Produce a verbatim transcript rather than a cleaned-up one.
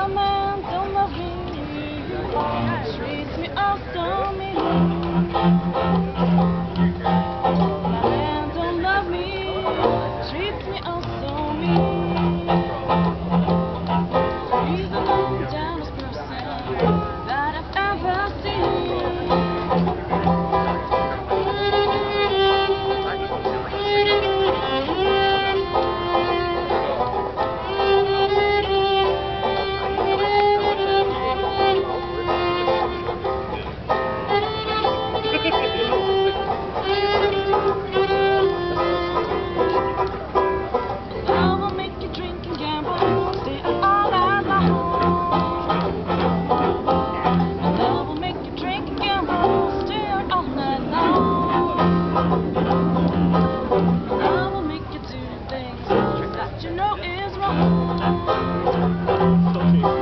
My man don't love me, treats me all so mean. My man don't love me, treats me all so mean. He's the most downest person that I've ever seen. Love will make you drink and gamble, stay up all night long. Love will make you drink and gamble, stay up all night long. Love will make you do things that you know is wrong.